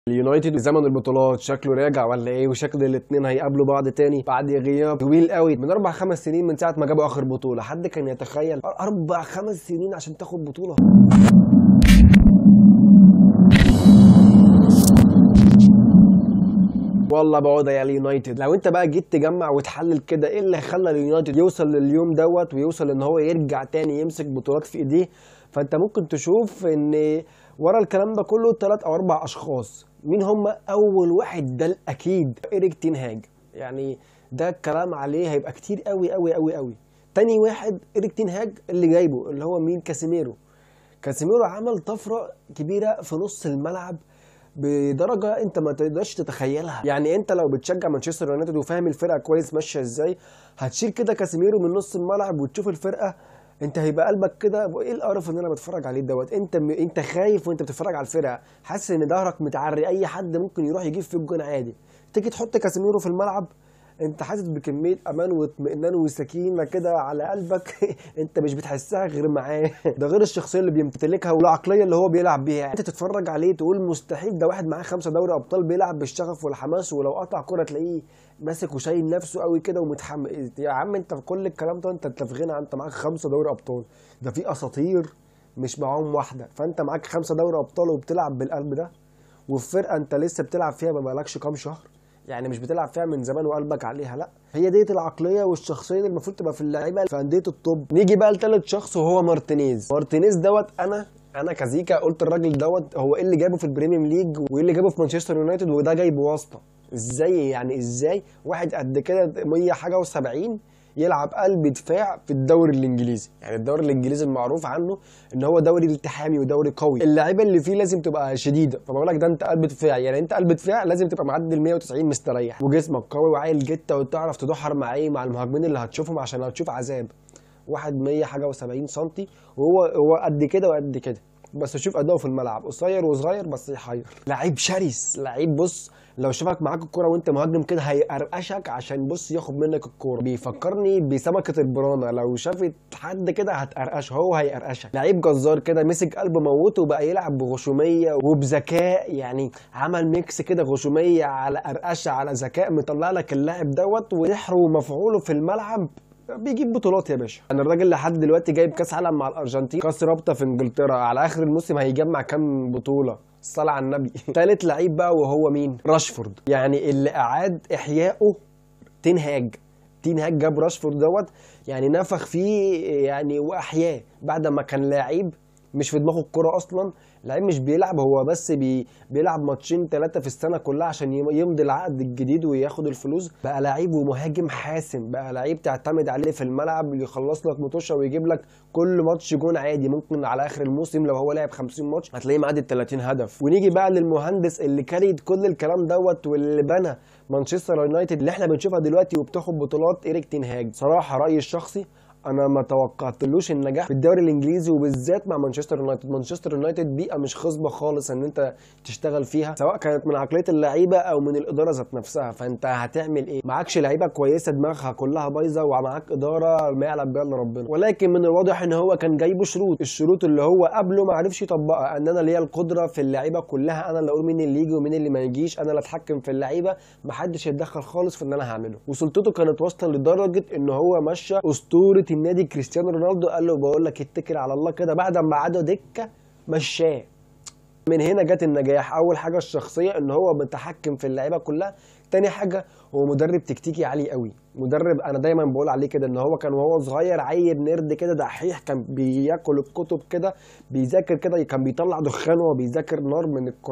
اليونايتد زمن البطولات شكله راجع ولا ايه؟ وشكل الاتنين هيقابلوا بعض تاني بعد غياب طويل قوي من 4 5 سنين من ساعه ما جابوا اخر بطوله. حد كان يتخيل 4 5 سنين عشان تاخد بطوله؟ والله بعود يا اليونايتد. لو انت بقى جيت تجمع وتحلل كده ايه اللي خلى اليونايتد يوصل لليوم دوت ويوصل ان هو يرجع تاني يمسك بطولات في ايديه، فانت ممكن تشوف ان ورا الكلام ده كله 3 أو 4 اشخاص. مين هم؟ اول واحد ده الاكيد إيريك تين هاج، يعني ده الكلام عليه هيبقى كتير قوي قوي قوي قوي. تاني واحد إيريك تين هاج اللي جايبه اللي هو مين؟ كاسيميرو. كاسيميرو عمل طفره كبيره في نص الملعب بدرجه انت ما تقدرش تتخيلها. يعني انت لو بتشجع مانشستر يونايتد وفاهم الفرقه كويس ماشيه ازاي، هتشيل كده كاسيميرو من نص الملعب وتشوف الفرقه، انت هيبقى قلبك كده ايه القرف اللي انا بتفرج عليه دوت. انت خايف وانت بتتفرج على الفرقه، حاسس ان ظهرك متعري، اي حد ممكن يروح يجيب فيك جون عادي. تيجي تحط كاسيميرو في الملعب، انت حاسس بكميه امان واطمئنان وسكينه كده على قلبك انت مش بتحسها غير معاه. ده غير الشخصيه اللي بيمتلكها والعقليه اللي هو بيلعب بيها. انت تتفرج عليه تقول مستحيل ده واحد معاه 5 دوري ابطال بيلعب بالشغف والحماس، ولو قطع كره تلاقيه ماسك وشايل نفسه قوي كده ومتحمس. يا عم انت في كل الكلام ده انت في غنى، انت معاك 5 دوري ابطال، ده في اساطير مش معاهم واحده، فانت معاك 5 دوري ابطال وبتلعب بالقلب ده، وفي فرقه انت لسه بتلعب فيها ما بقالكش كام شهر، يعني مش بتلعب فيها من زمان وقلبك عليها. لا، هي ديت العقليه والشخصيه اللي المفروض تبقى في اللعيبه في انديه الطب. نيجي بقى لثالث شخص وهو مارتينيز. مارتينيز دوت انا كزيكا قلت الراجل دوت هو ايه اللي جابه في البريميوم ليج وايه اللي جابه في مانشستر يونايتد، وده جايبه واسطه. ازاي يعني؟ ازاي واحد قد كده 100 حاجه و70 يلعب قلب دفاع في الدوري الانجليزي؟ يعني الدوري الانجليزي المعروف عنه ان هو دوري التحامي ودوري قوي، اللعيبه اللي فيه لازم تبقى شديده، فبقول لك ده انت قلب دفاع، يعني انت قلب دفاع لازم تبقى معدي ال 190 مستريح، وجسمك قوي وعايل جته وتعرف تدحر مع ايه، مع المهاجمين اللي هتشوفهم عشان هتشوف عذاب. واحد 100 حاجه و70 سم وهو قد كده وقد كده، بس شوف اداؤه في الملعب قصير وصغير بس يحير. لعيب شرس، لعيب بص لو شافك معاك الكرة وانت مهاجم كده هيقرقشك عشان بص ياخد منك الكرة. بيفكرني بسمكة البرانة، لو شافت حد كده هتقرقش، هو هيقرقشك. لعيب جزار كده، مسك قلب موته وبقى يلعب بغشومية وبذكاء، يعني عمل ميكس كده غشومية على قرقشة على ذكاء، مطلع لك اللاعب دوت وسحره ومفعوله في الملعب بيجيب بطولات يا باشا. انا الراجل لحد دلوقتي جايب كاس عالم مع الارجنتين، كاس رابطه في انجلترا، على اخر الموسم هيجمع كام بطوله؟ الصلاة على النبي. تالت لعيب بقى وهو مين؟ راشفورد، يعني اللي اعاد احيائه تين هاج. تين هاج جاب راشفورد دوت، يعني نفخ فيه يعني واحياه بعد ما كان لاعب مش في دماغه الكرة اصلا، لعيب مش بيلعب، هو بس بيلعب ماتشين 3 في السنه كلها عشان يمضي العقد الجديد وياخد الفلوس. بقى لعيب ومهاجم حاسم، بقى لعيب تعتمد عليه في الملعب، يخلص لك ماتش ويجيب لك كل ماتش جون عادي. ممكن على اخر الموسم لو هو لعب 50 ماتش هتلاقيه معدي ال 30 هدف. ونيجي بقى للمهندس اللي كاريد كل الكلام دوت واللي بنى مانشستر يونايتد اللي احنا بنشوفها دلوقتي وبتاخد بطولات، إيريك تين هاج. صراحه رايي الشخصي انا ما توقعتلوش النجاح في الدوري الانجليزي وبالذات مع مانشستر يونايتد. مانشستر يونايتد بيئه مش خصبه خالص ان انت تشتغل فيها، سواء كانت من عقليه اللعيبه او من الاداره ذات نفسها. فانت هتعمل ايه؟ معكش لعيبه كويسه دماغها كلها بايظه ومعاك اداره ما يعلم بها الا ربنا. ولكن من الواضح ان هو كان جايبه شروط، الشروط اللي هو قبله ما عرفش يطبقها، ان انا ليا القدره في اللعيبه كلها، انا اللي اقول مين اللي يجي ومين اللي ما يجيش، انا اللي اتحكم في اللعيبه، ما حدش يتدخل خالص في اللي انا هعمله. وسلطته كانت واصله لدرجه ان هو مشى اسطوره النادي كريستيانو رونالدو، قال له بقول لك اتكل على الله كده، بعد ما قعدوا دكه مشاه. من هنا جت النجاح. اول حاجه الشخصيه ان هو متحكم في اللعيبه كلها، تاني حاجه هو مدرب تكتيكي عالي قوي. مدرب انا دايما بقول عليه كده ان هو كان وهو صغير عيل نرد كده دحيح، كان بياكل الكتب كده، بيذاكر كده، كان بيطلع دخان وهو بيذاكر نار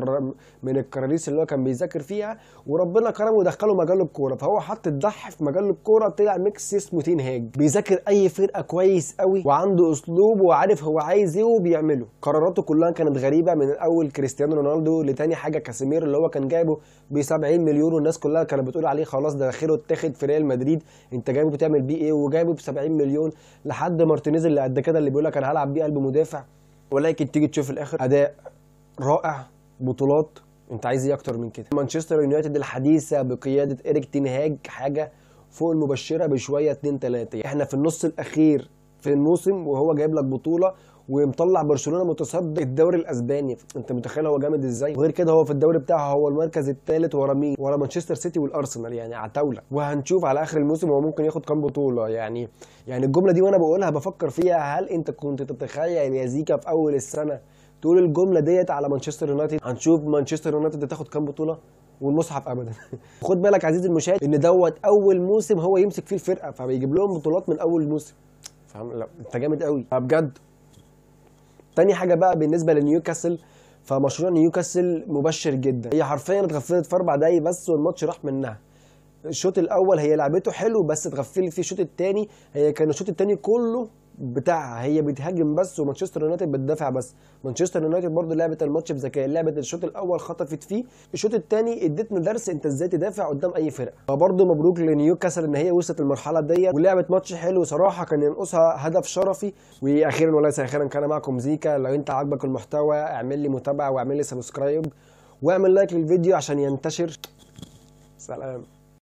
من الكراريس اللي هو كان بيذاكر فيها، وربنا كرمه ودخله مجال الكوره، فهو حط الدح في مجال الكوره، طلع ميكس اسمه تين هاج. بيذاكر اي فرقه كويس قوي وعنده اسلوب وعارف هو عايز ايه وبيعمله. قراراته كلها كانت غريبه، من اول كريستيانو رونالدو لتاني حاجه كاسيمير اللي هو كان جايبه ب 70 مليون والناس كلها كانت بتقول عليه خلاص ده خيره اتاخد في ريال مدريد، انت جايبه بتعمل بيه ايه؟ وجايبه ب 70 مليون، لحد مارتينيز اللي قد كده اللي بيقول لك انا هلعب بيه قلب مدافع. ولكن تيجي تشوف الاخر اداء رائع، بطولات، انت عايز ايه اكتر من كده؟ مانشستر يونايتد الحديثه بقياده إيريك تين هاج حاجه فوق المبشره بشويه 2 3. احنا في النص الاخير في الموسم وهو جايب لك بطوله ومطلع برشلونه متصدر الدوري الاسباني. انت متخيل هو جامد ازاي؟ وغير كده هو في الدوري بتاعه هو المركز الثالث ورا مين؟ ورا مانشستر سيتي والارسنال، يعني عتاوله. وهنشوف على اخر الموسم هو ممكن ياخد كام بطوله. يعني الجمله دي وانا بقولها بفكر فيها، هل انت كنت تتخيل يا زيكا في اول السنه تقول الجمله ديت على مانشستر يونايتد؟ هنشوف مانشستر يونايتد تاخد كام بطوله والمصحف ابدا. خد بالك عزيزي المشاهد ان دوت اول موسم هو يمسك فيه الفرقه، فبيجيب لهم بطولات من اول موسم. فاهم؟ لا انت جامد قوي بجد. تاني حاجه بقى بالنسبه لنيوكاسل، فمشروع نيوكاسل مبشر جدا. هي حرفيا اتغفلت في 4 دقايق بس والماتش راح منها. الشوط الاول هي لعبته حلو بس اتغفلت فيه. الشوط الثاني هي كان الشوط الثاني كله بتاعها هي بتهاجم بس ومانشستر يونايتد بتدافع بس. مانشستر يونايتد برضو لعبت الماتش بذكاء، لعبت الشوط الاول خطفت فيه، الشوط الثاني ادتنا درس انت ازاي تدافع قدام اي فرقه. فبرضو مبروك لنيوكاسل ان هي وصلت المرحله ديت ولعبت ماتش حلو صراحه، كان ينقصها هدف شرفي. واخيرا وليس اخيرا كان معكم زيكا. لو انت عاجبك المحتوى اعمل لي متابعه واعمل لي سبسكرايب واعمل لايك للفيديو عشان ينتشر. سلام.